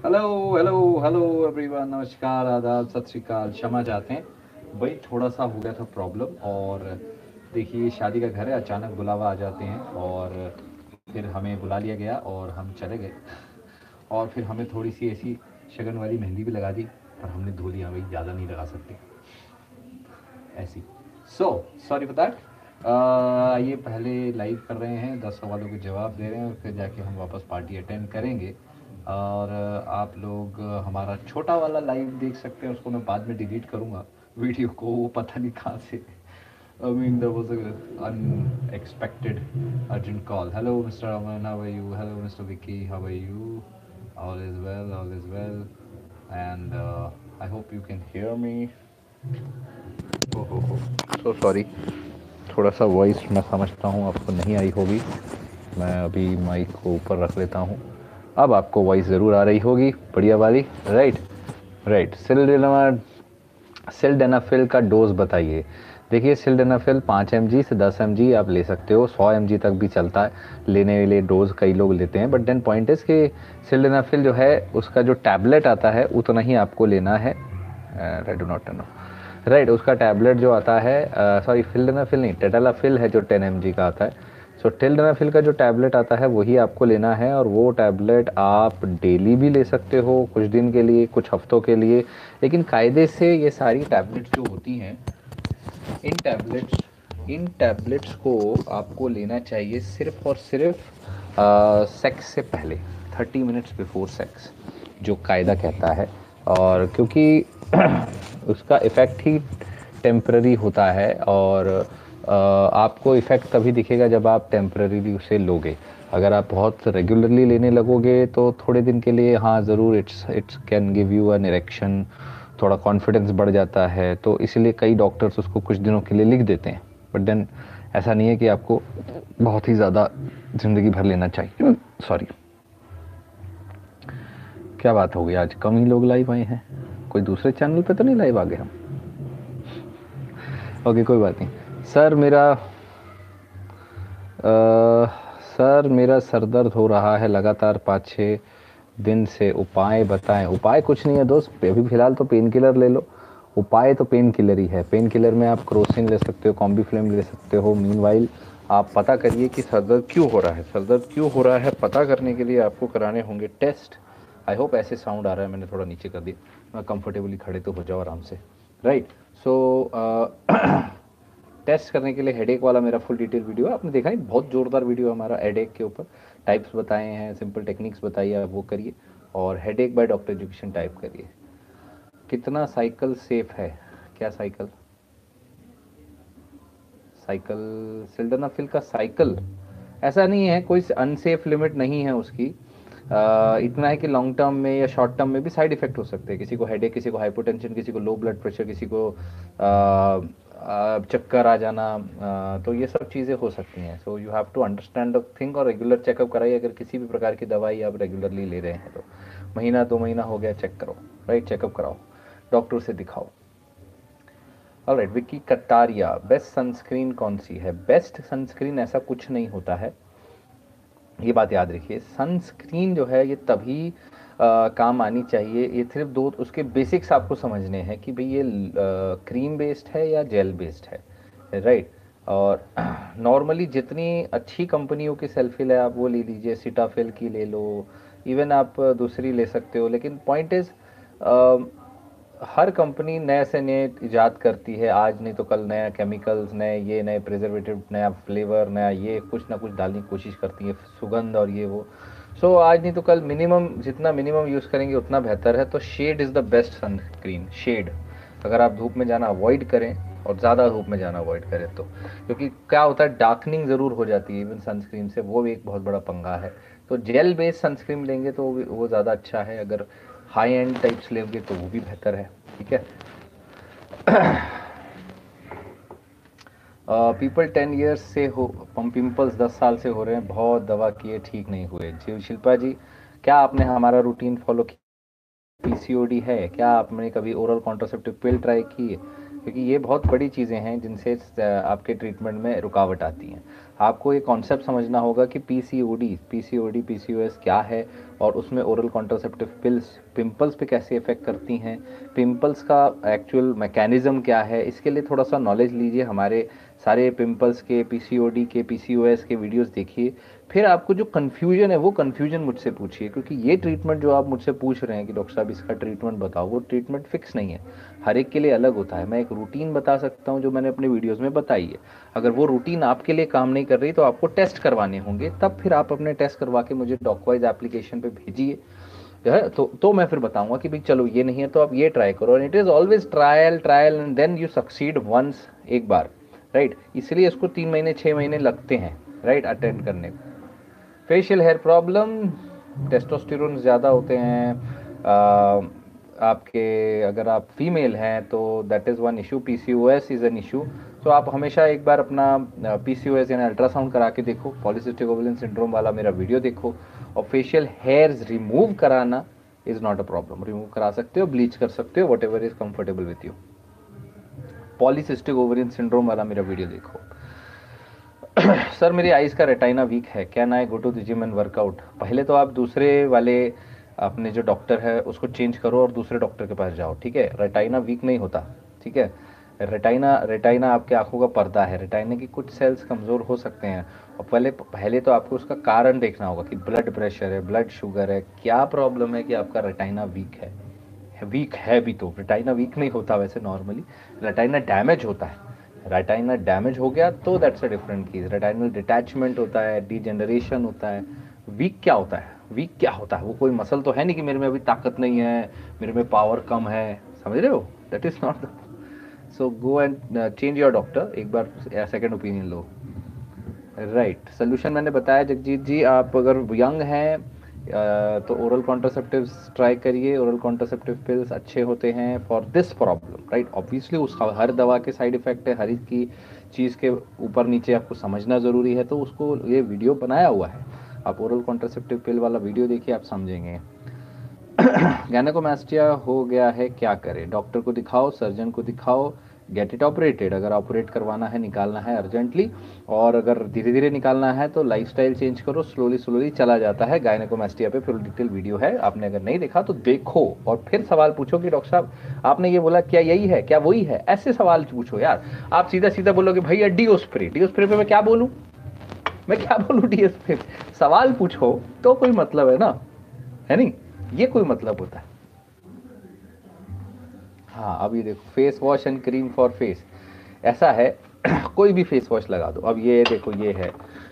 Hello hello hello everyone, नमस्कार, आदाब, सत श्री अकाल। क्षमा चाहते हैं भाई, थोड़ा सा हो गया था प्रॉब्लम। और देखिए, शादी का घर है, अचानक बुलावा आ जाते हैं और फिर हमें बुला लिया गया और हम चले गए। और फिर हमें थोड़ी सी ऐसी शगन वाली मेहंदी भी लगा दी, पर हमने धो लिया भाई, ज़्यादा नहीं लगा सकते ऐसी। So sorry for that. ये पहले लाइव कर रहे हैं, 10 सवालों के जवाब दे रहे हैं और फिर जाके हम वापस पार्टी अटेंड करेंगे। और आप लोग हमारा छोटा वाला लाइव देख सकते हैं, उसको मैं बाद में डिलीट करूँगा वीडियो को, वो पता नहीं कहाँ से। I mean, there was an unexpected urgent call. Hello, Mr. Aman, how are you? Hello, Mr. Vicky, how are you? All is well, all is well. And I hope you can hear me. Oh, so sorry. थोड़ा सा voice मैं समझता हूँ आपको नहीं आई होगी। मैं अभी माइक को ऊपर रख लेता हूँ। अब आपको वॉइस ज़रूर आ रही होगी, बढ़िया वाली। Right right. सिल्डेनाफिल का डोज बताइए। देखिए, सिल्डेनाफिल 5 mg से 10 mg आप ले सकते हो, 100 mg तक भी चलता है लेने के लिए। डोज कई लोग लेते हैं, बट देन पॉइंट इज कि सिल्डेनाफिल जो है उसका जो टैबलेट आता है उतना ही आपको लेना है। I do not know. Right, उसका टैबलेट जो आता है, सॉरी सिल्डेनाफिल नहीं, टेटालाफिल है जो 10 mg का आता है। सो सिल्डेनाफिल का जो टैबलेट आता है वही आपको लेना है, और वो टैबलेट आप डेली भी ले सकते हो कुछ दिन के लिए, कुछ हफ्तों के लिए। लेकिन कायदे से ये सारी टैबलेट्स जो होती हैं, इन टैबलेट्स को आपको लेना चाहिए सिर्फ और सिर्फ सेक्स से पहले, 30 मिनट्स बिफोर सेक्स, जो कायदा कहता है। और क्योंकि उसका इफ़ेक्ट ही टेम्पररी होता है, और आपको इफ़ेक्ट तभी दिखेगा जब आप टेम्पररीली उसे लोगे। अगर आप बहुत रेगुलरली लेने लगोगे तो थोड़े दिन के लिए हाँ ज़रूर it's can give you an erection, थोड़ा कॉन्फिडेंस बढ़ जाता है, तो इसलिए कई डॉक्टर्स उसको कुछ दिनों के लिए लिख देते हैं। बट देन ऐसा नहीं है कि आपको बहुत ही ज़्यादा ज़िंदगी भर लेना चाहिए। सॉरी, क्या बात हो गई, आज कम ही लोग लाइव आए हैं। कोई दूसरे चैनल पे तो नहीं लाइव आ गए हम? ओके, कोई बात नहीं। सर मेरा सर मेरा सर दर्द हो रहा है लगातार 5-6 दिन से, उपाय बताएं। उपाय कुछ नहीं है दोस्त, अभी फ़िलहाल तो पेन किलर ले लो। उपाय तो पेन किलर ही है। पेन किलर में आप क्रोसिन ले सकते हो, कॉम्बीफ्लेम ले सकते हो। मीनवाइल आप पता करिए कि सर दर्द क्यों हो रहा है। सर दर्द क्यों हो रहा है पता करने के लिए आपको कराने होंगे टेस्ट। आई होप ऐसे साउंड आ रहा है, मैंने थोड़ा नीचे कर दिया। मैं कंफर्टेबली खड़े तो हो जाओ आराम से। राइट। सो टेस्ट करने के लिए हेडेक वाला मेरा फुल डिटेल वीडियो आपने देखा है, बहुत ज़ोरदार वीडियो हमारा हेडेक के ऊपर। टाइप्स बताए हैं, सिंपल टेक्निक्स बताइए, आप वो करिए। और headache by doctor education type करिए। कितना साइकिल सेफ है? क्या साइकिल? साइकिल सिल्डेनाफिल का साइकिल ऐसा नहीं है, कोई अनसेफ लिमिट नहीं है उसकी। इतना है कि लॉन्ग टर्म में या शॉर्ट टर्म में भी साइड इफेक्ट हो सकते हैं। किसी को हेडेक, किसी को हाइपोटेंशन, किसी को लो ब्लड प्रेशर, किसी को चक्कर आ जाना, तो ये सब चीज़ें हो सकती हैं। So you have to understand the thing, और रेगुलर चेकअप कराइए। अगर किसी भी प्रकार की दवाई आप रेगुलरली ले रहे हैं तो महीना 2 महीना हो गया, चेक करो। राइट, चेकअप कराओ, डॉक्टर से दिखाओ। Alright, Vicky Kataria, best sunscreen कौन सी है? बेस्ट सनस्क्रीन ऐसा कुछ नहीं होता है, ये बात याद रखिए। सनस्क्रीन जो है ये तभी काम आनी चाहिए, ये सिर्फ दो उसके बेसिक्स आपको समझने हैं कि भाई ये क्रीम बेस्ड है या जेल बेस्ड है। राइट। और नॉर्मली जितनी अच्छी कंपनियों की सेल्फिल है आप वो ले लीजिए, सीटाफिल की ले लो, इवन आप दूसरी ले सकते हो। लेकिन पॉइंट इज़, हर कंपनी नए से नए इजाद करती है, आज नहीं तो कल नया केमिकल्स, नए ये, नए प्रिजर्वेटिव, नया फ्लेवर, नया ये, कुछ ना कुछ डालने की कोशिश करती है, सुगंध और ये वो। सो आज नहीं तो कल मिनिमम, जितना मिनिमम यूज़ करेंगे उतना बेहतर है। तो shade is the best sunscreen. Shade, अगर आप धूप में जाना अवॉइड करें और ज़्यादा धूप में जाना अवॉइड करें तो, क्योंकि क्या होता है, डार्कनिंग ज़रूर हो जाती है इवन सनस्क्रीन से, वो भी एक बहुत बड़ा पंगा है। तो जेल बेस्ड सनस्क्रीन लेंगे तो वो ज़्यादा अच्छा है। अगर हाई एंड टाइप्स लेंगे तो वो भी बेहतर है। ठीक है। पीपल 10 ईयर्स से हो, पिंपल्स 10 साल से हो रहे हैं, बहुत दवा किए ठीक नहीं हुए। जी शिल्पा जी, क्या आपने हमारा रूटीन फॉलो किया? पीसीओडी है क्या? आपने कभी ओरल कॉन्ट्रासेप्टिव पिल ट्राई की है? क्योंकि ये बहुत बड़ी चीज़ें हैं जिनसे आपके ट्रीटमेंट में रुकावट आती हैं। आपको ये कॉन्सेप्ट समझना होगा कि पीसीओडी, पीसीओएस क्या है, और उसमें ओरल कॉन्ट्रासेप्टिव पिल्स पिंपल्स पे कैसे इफेक्ट करती हैं, पिंपल्स का एक्चुअल मैकेनिज्म क्या है। इसके लिए थोड़ा सा नॉलेज लीजिए, हमारे सारे पिंपल्स के, पीसीओडी के, पीसीओएस के वीडियोस देखिए। फिर आपको जो कन्फ्यूजन है वो कन्फ्यूजन मुझसे पूछिए, क्योंकि ये ट्रीटमेंट जो आप मुझसे पूछ रहे हैं कि डॉक्टर साहब इसका ट्रीटमेंट बताओ, वो ट्रीटमेंट फिक्स नहीं है, हर एक के लिए अलग होता है। मैं एक रूटीन बता सकता हूँ जो मैंने अपने वीडियोज़ में बताई है। अगर वो रूटीन आपके लिए काम नहीं कर रही तो आपको टेस्ट करवाने होंगे, तब फिर आप अपने टेस्ट करवा के मुझे डॉकवाइज एप्लीकेशन पे भेजिए, है तो मैं फिर बताऊंगा कि भाई चलो ये नहीं है तो आप ये ट्राई करो। And it is always trial trial and then you succeed once, एक बार, राइट। इसलिए इसको 3 महीने 6 महीने लगते हैं, राइट, अटेंड करने को। फेशियल हेयर प्रॉब्लम, टेस्टोस्टेरोन ज़्यादा होते हैं आपके, अगर आप फीमेल हैं तो that is one issue. PCOS is an issue. तो आप हमेशा एक बार अपना पीसीओएस यानी अल्ट्रासाउंड करा के देखो, पॉलीसिस्टिक ओवरियन सिंड्रोम वाला मेरा वीडियो देखो। और फेशियल हेयर्स रिमूव कराना is not a problem, remove करा सकते हो, ब्लीच कर सकते हो, whatever is comfortable with you. Polycystic ovarian syndrome वाला मेरा वीडियो देखो। सर मेरी आइज का रेटाइना वीक है, can I go to the gym and workout? पहले तो आप दूसरे वाले अपने जो डॉक्टर है उसको चेंज करो और दूसरे डॉक्टर के पास जाओ, ठीक है। रेटाइना वीक नहीं होता, ठीक है। रेटाइना आपके आंखों का पर्दा है, रेटाइना की कुछ सेल्स कमज़ोर हो सकते हैं। और पहले तो आपको उसका कारण देखना होगा कि ब्लड प्रेशर है, ब्लड शुगर है, क्या प्रॉब्लम है कि आपका रेटाइना वीक है। वीक है भी तो रेटाइना वीक नहीं होता वैसे, नॉर्मली रेटाइना डैमेज होता है। रेटाइना डैमेज हो गया तो that's a different case. Retinal detachment होता है, डीजेनरेशन होता है। वीक क्या होता है? वीक क्या होता है? वो कोई मसल तो है नहीं कि मेरे में अभी ताकत नहीं है, मेरे में पावर कम है, समझ रहे हो? That is not the. So go and change your doctor, एक बार सेकंड ओपिनियन लो, राइट। सोल्यूशन मैंने बताया जगजीत जी। आप अगर यंग हैं तो ओरल कॉन्ट्रासेप्टिव्स ट्राई करिए, ओरल कॉन्ट्रासेप्टिव पिल्स अच्छे होते हैं for this problem, right. Obviously उसका हर दवा के साइड इफेक्ट है, हर एक की चीज़ के ऊपर नीचे आपको समझना ज़रूरी है, तो उसको ये वीडियो बनाया हुआ है। आप ओरल कॉन्ट्रासेप्टिव पिल वाला वीडियो देखिए, आप समझेंगे। गायनेकोमास्टिया हो गया है, क्या करें? डॉक्टर को दिखाओ, सर्जन को दिखाओ, गेट इट ऑपरेटेड। अगर ऑपरेट करवाना है, निकालना है अर्जेंटली, और अगर धीरे धीरे निकालना है तो लाइफस्टाइल चेंज करो, स्लोली स्लोली चला जाता है। गायनेकोमास्टिया पे फुल डिटेल वीडियो है, आपने अगर नहीं देखा तो देखो, और फिर सवाल पूछो कि डॉक्टर साहब आपने ये बोला क्या यही है, क्या वही है? ऐसे सवाल पूछो यार। आप सीधा सीधा बोलोगे भैया डिओस्प्रे, डिओस्प्रे पे मैं क्या बोलूँ, मैं क्या बोलूँ डिओस्प्रे? सवाल पूछो तो कोई मतलब है ना, है नहीं? ये कोई मतलब होता है? हाँ, अब ये देखो, face wash and cream for face, ऐसा है कोई भी फेस वॉश लगा दो। अब ये देखो, ये है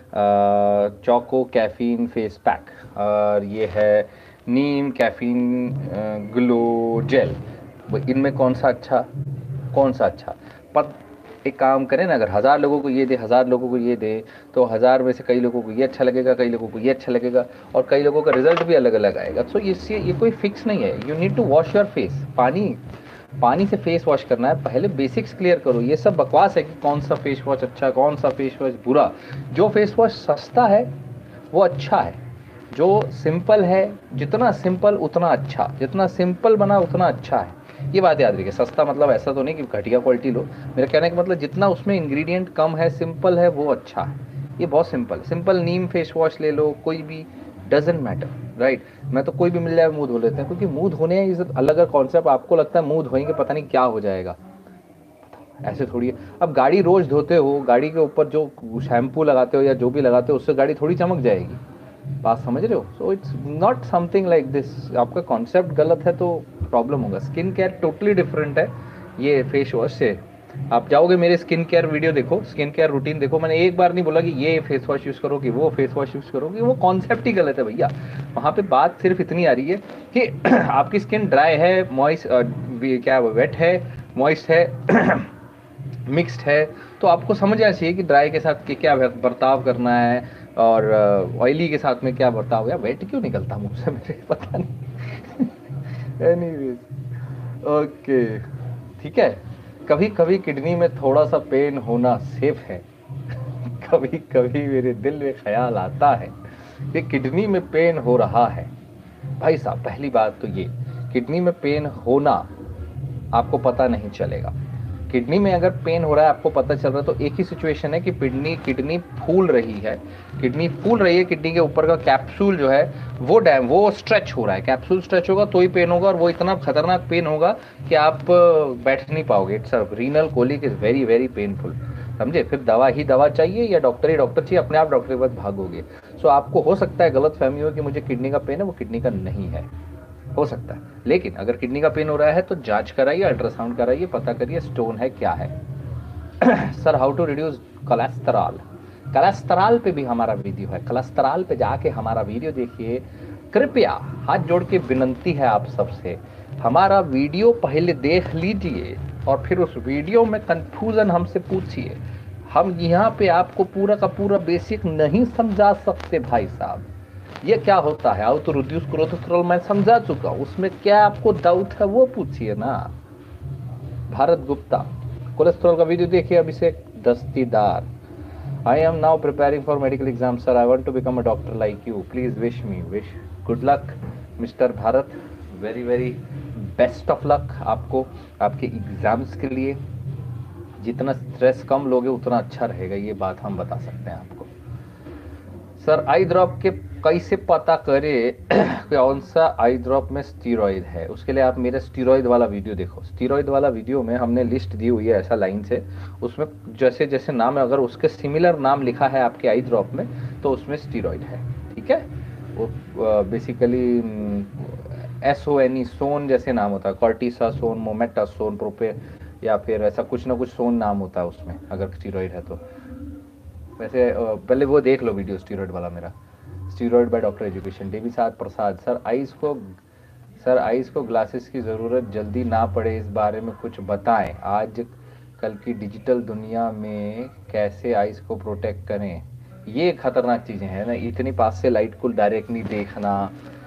चोको कैफीन फेस पैक, और ये है नीम कैफीन ग्लो जेल। इनमें कौन सा अच्छा, कौन सा अच्छा? पर एक काम करें ना, अगर 1000 लोगों को ये दे, 1000 लोगों को ये दे, तो 1000 में से कई लोगों को ये अच्छा लगेगा, कई लोगों को ये अच्छा लगेगा, और कई लोगों का रिजल्ट भी अलग अलग आएगा। सो इससे ये कोई फिक्स नहीं है। You need to wash your face, पानी से फेस वॉश करना है। पहले बेसिक्स क्लियर करो। ये सब बकवास है कि कौन सा फेस वॉश अच्छा, कौन सा फेस वॉश बुरा। जो फेस वॉश सस्ता है वो अच्छा है, जो सिंपल है, जितना सिंपल उतना अच्छा, जितना सिंपल बना उतना अच्छा है। ये बात याद रखिए। सस्ता मतलब ऐसा तो नहीं कि घटिया क्वालिटी लो, मेरा कहने का मतलब जितना उसमें इंग्रेडिएंट कम है, सिंपल है, वो अच्छा है। ये बहुत सिंपल नीम फेस वॉश ले लो, कोई भी, डजेंट मैटर, राइट। मैं तो कोई भी मिल जाए मुंह धो लेते हैं, क्योंकि मुंह धोने इज अलग अलग कॉन्सेप्ट। आपको लगता है मुंह धोएंगे पता नहीं क्या हो जाएगा, ऐसे थोड़ी है। अब गाड़ी रोज धोते हो, गाड़ी के ऊपर जो शैम्पू लगाते हो या जो भी लगाते हो, उससे गाड़ी थोड़ी चमक जाएगी, बात समझ रहे हो? So it's not something like this. आपका कॉन्सेप्ट गलत है तो प्रॉब्लम होगा। स्किन केयर टोटली डिफरेंट है ये फेस वॉश से। आप जाओगे मेरे स्किन केयर वीडियो देखो, स्किन केयर रूटीन देखो, मैंने एक बार नहीं बोला कि ये फेस वॉश यूज़ करो कि वो फेस वॉश यूज़ करो, कि वो कॉन्सेप्ट ही गलत है भैया। वहाँ पे बात सिर्फ इतनी आ रही है कि आपकी स्किन ड्राई है, मॉइस्ट, क्या वेट है, मॉइस्ट है, मिक्स्ड है, तो आपको समझ आना चाहिए कि ड्राई के साथ क्या बर्ताव करना है, और ऑयली के साथ में क्या बर्ताव। या वेट क्यों निकलता मुझसे, मुझे पता नहीं। एनीवेज, ओके, ठीक है। कभी कभी किडनी में थोड़ा सा पेन होना सेफ है। कभी कभी मेरे दिल में ख्याल आता है कि किडनी में पेन हो रहा है। भाई साहब, पहली बात तो ये, किडनी में पेन होना आपको पता नहीं चलेगा। किडनी में अगर पेन हो रहा है, आपको पता चल रहा है, तो एक ही सिचुएशन है कि किडनी फूल रही है, किडनी के ऊपर का कैप्सूल जो है वो स्ट्रेच हो रहा है, कैप्सूल स्ट्रेच होगा तो ही पेन होगा, और वो इतना खतरनाक पेन होगा कि आप बैठ नहीं पाओगे। It's renal colic is very very painful, समझे। फिर दवा चाहिए या डॉक्टर चाहिए, अपने आप डॉक्टर के पास भागोगे। सो आपको हो सकता है गलत फहमी हो कि मुझे किडनी का पेन है, वो किडनी का नहीं है, हो सकता है। लेकिन अगर किडनी का पेन हो रहा है तो जांच कराइए, अल्ट्रासाउंड कराइए, पता करिए स्टोन है क्या है। Sir how to reduce cholesterol, cholesterol पे भी हमारा वीडियो है, कोलेस्टेरॉल पे जाके हमारा वीडियो देखिए। कृपया हाथ जोड़ के विनंती है आप सबसे, हमारा वीडियो पहले देख लीजिए और फिर उस वीडियो में कंफ्यूजन हमसे पूछिए। हम यहाँ पे आपको पूरा का पूरा बेसिक नहीं समझा सकते भाई साहब। ये क्या होता है, हाउ टू रिड्यूस कोलेस्ट्रॉल मैं समझा चुका हूँ, उसमें क्या आपको डाउट है वो पूछिए ना। भारत गुप्ता, कोलेस्ट्रॉल का वीडियो देखिए। Abhishek Dastidar, I am now preparing for medical exam sir, I want to become a doctor like you, please wish me, wish good luck mister Bharat, very very best of luck आपको आपके exams के लिए। जितना stress कम लोगे उतना अच्छा रहेगा, ये बात हम बता सकते हैं आपको। सर आई ड्रॉप के कैसे पता करें कौन सा आई ड्रॉप में स्टीरॉयड है, उसके लिए आप मेरे स्टीरॉयड वाला वीडियो देखो। स्टीरॉयड वाला वीडियो में हमने लिस्ट दी हुई है ऐसा लाइन से, उसमें जैसे जैसे नाम है, अगर उसके सिमिलर नाम लिखा है आपके आई ड्रॉप में तो उसमें स्टीरॉयड है, ठीक है। वो बेसिकली SONE सोन जैसे नाम होता है, कॉर्टिसासोन, मोमेटासोन, प्रोपे, या फिर ऐसा कुछ ना कुछ सोन नाम होता है उसमें अगर स्टीरॉयड है तो। वैसे पहले वो देख लो वीडियो स्टीरॉयड वाला मेरा, steroid by doctor education. Devi साथ प्रसाद, सर आइज को ग्लासेस की ज़रूरत जल्दी ना पड़े, इस बारे में कुछ बताएं। आज कल की डिजिटल दुनिया में कैसे आइज को प्रोटेक्ट करें, ये खतरनाक चीज़ें हैं ना। इतनी पास से लाइट को डायरेक्ट नहीं देखना,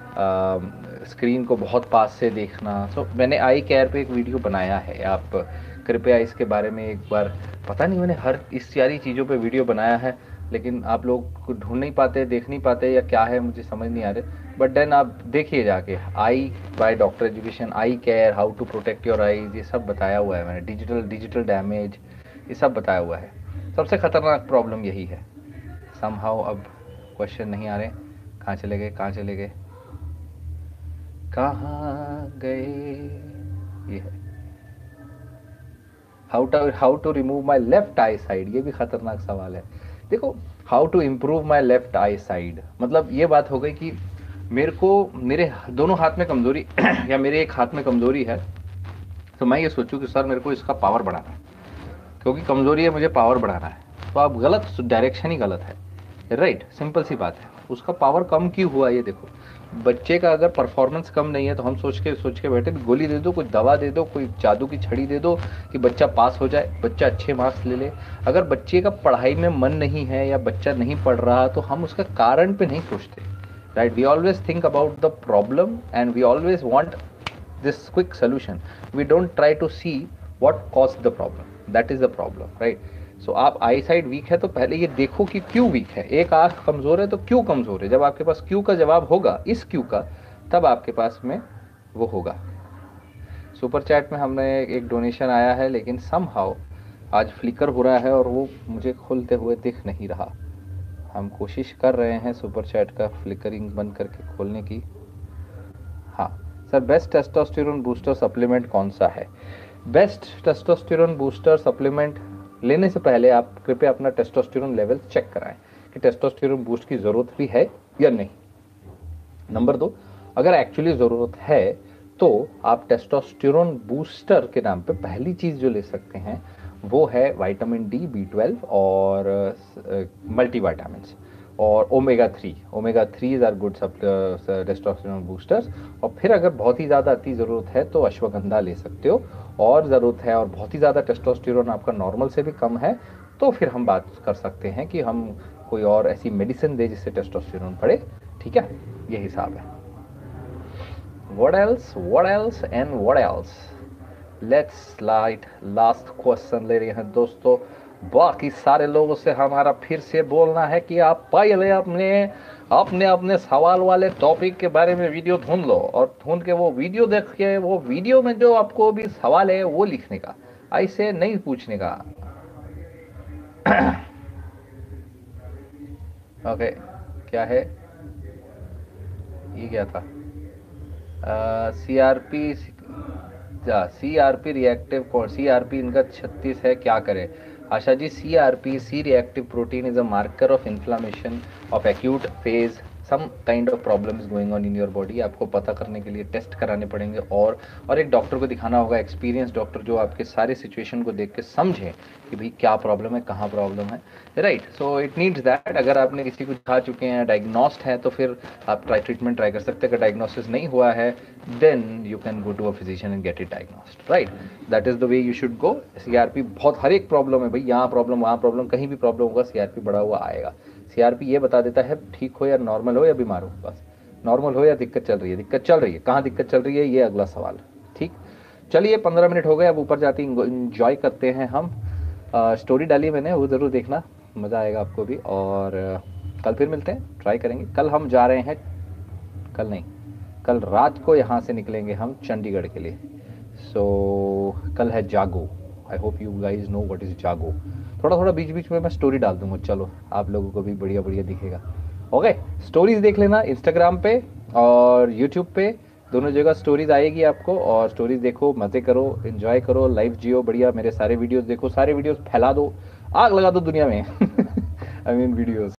स्क्रीन को बहुत पास से देखना। सो मैंने आई केयर पे एक वीडियो बनाया है, आप कृपया इसके बारे में एक बार, पता नहीं मैंने हर इस सारी चीज़ों पे वीडियो बनाया है, लेकिन आप लोग को ढूंढ नहीं पाते, देख नहीं पाते, या क्या है मुझे समझ नहीं आ रहे। बट देन आप देखिए जाके, eye by doctor education, eye care, how to protect your eyes, ये सब बताया हुआ है मैंने। डिजिटल डैमेज, ये सब बताया हुआ है। सबसे खतरनाक प्रॉब्लम यही है। समहाउ अब क्वेश्चन नहीं आ रहे, कहाँ चले गए, कहाँ गए, ये है how to remove my left eye side, ये भी खतरनाक सवाल है। देखो, how to improve my left eye side, मतलब ये बात हो गई कि मेरे दोनों हाथ में कमजोरी या मेरे एक हाथ में कमजोरी है, तो मैं ये सोचूं कि सर मेरे को इसका पावर बढ़ाना है, क्योंकि कमजोरी है, मुझे पावर बढ़ाना है। तो आप गलत, डायरेक्शन ही गलत है, राइट। सिंपल सी बात है, उसका पावर कम क्यों हुआ ये देखो। बच्चे का अगर परफॉर्मेंस कम नहीं है तो हम सोच के बैठे, गोली दे दो, कोई दवा दे दो, कोई जादू की छड़ी दे दो कि बच्चा पास हो जाए, बच्चा अच्छे मार्क्स ले ले। अगर बच्चे का पढ़ाई में मन नहीं है या बच्चा नहीं पढ़ रहा, तो हम उसका कारण पे नहीं सोचते, right. We always think about the problem and we always want this quick solution, we don't try to see what cause the problem, that is the problem, right. So आप आई साइड वीक है तो पहले ये देखो कि क्यों week है। एक आंख कमजोर है तो क्यों कमजोर है, जब आपके पास क्यों का जवाब होगा, इस क्यों का, तब आपके पास में वो होगा। सुपर चैट में हमने एक डोनेशन आया है, लेकिन समहाउ आज फ्लिकर हो रहा है और वो मुझे खुलते हुए दिख नहीं रहा। हम कोशिश कर रहे हैं सुपर चैट का फ्लिकरिंग बंद करके खोलने की। हाँ sir, best testosterone booster supplement कौन सा है? बेस्ट टेस्टोस्टेरोन बूस्टर सप्लीमेंट लेने से पहले आप कृपया अपना टेस्टोस्टेरोन लेवल चेक कराएं कि टेस्टोस्टेरोन बूस्ट की ज़रूरत भी है या नहीं। नंबर 2, अगर एक्चुअली ज़रूरत है तो आप टेस्टोस्टेरोन बूस्टर के नाम पे पहली चीज़ जो ले सकते हैं वो है विटामिन डी, B12 और मल्टीविटामिन्स और omega 3 are good testosterone boosters. और फिर अगर बहुत ही ज़्यादा अति ज़रूरत है तो अश्वगंधा ले सकते हो, और ज़रूरत है और बहुत ही ज़्यादा टेस्टोस्टेरोन आपका नॉर्मल से भी कम है तो फिर हम बात कर सकते हैं कि हम कोई और ऐसी मेडिसिन दे जिससे टेस्टोस्टेरोन बढ़े, ठीक है। ये हिसाब है। what else and what else, let's slide last question ले रहे हैं दोस्तों। बाकी सारे लोगों से हमारा फिर से बोलना है कि आप पहले अपने सवाल वाले टॉपिक के बारे में वीडियो ढूंढ लो और ढूंढ के वो वीडियो देख के वो वीडियो में जो आपको भी सवाल है वो लिखने का, ऐसे नहीं पूछने का। ओके, क्या है ये, क्या था? सीआरपी, सीआरपी रिएक्टिव, सीआरपी इनका 36 है, क्या करें? Asha ji, CRP, C reactive protein is a marker of inflammation of acute phase, some kind of problems going on in your body. आपको पता करने के लिए टेस्ट कराने पड़ेंगे, और एक डॉक्टर को दिखाना होगा, एक्सपीरियंस डॉक्टर, जो आपके सारे सिचुएशन को देख के समझे कि भाई क्या प्रॉब्लम है, कहाँ प्रॉब्लम है, right? So it needs that. अगर आपने किसी को दिखा चुके हैं, डायग्नोस्ड है, तो फिर आप ट्रीटमेंट ट्राई कर सकते हैं। अगर डायग्नोसिस नहीं हुआ है, then you can go to a physician and get it diagnosed, right? That is the way you should go. CRP बहुत, हर एक प्रॉब्लम है भाई, यहाँ प्रॉब्लम वहाँ प्रॉब्लम, कहीं भी प्रॉब्लम होगा सीआरपी बढ़ा हुआ आएगा। सीआरपी ये बता देता है ठीक हो या नॉर्मल हो या बीमार हो, बस। नॉर्मल हो या दिक्कत चल रही है, दिक्कत चल रही है, कहाँ दिक्कत चल रही है, ये अगला सवाल। ठीक, चलिए 15 मिनट हो गए, अब ऊपर जाते इंजॉय करते हैं हम। स्टोरी डाली मैंने, वो ज़रूर देखना, मज़ा आएगा आपको भी। और कल फिर मिलते हैं, ट्राई करेंगे। कल हम जा रहे हैं, कल नहीं, कल रात को यहाँ से निकलेंगे हम चंडीगढ़ के लिए। सो कल है जागो। I hope you guys know what is जागो। थोड़ा थोड़ा बीच बीच में मैं स्टोरी डाल दूंगा, चलो आप लोगों को भी बढ़िया बढ़िया दिखेगा। ओके, स्टोरीज देख लेना इंस्टाग्राम पे और यूट्यूब पे, दोनों जगह स्टोरीज आएगी आपको। और स्टोरीज देखो, मज़े करो, एंजॉय करो, लाइफ जियो बढ़िया। मेरे सारे वीडियोस देखो, सारे वीडियोस फैला दो, आग लगा दो दुनिया में। I mean videos.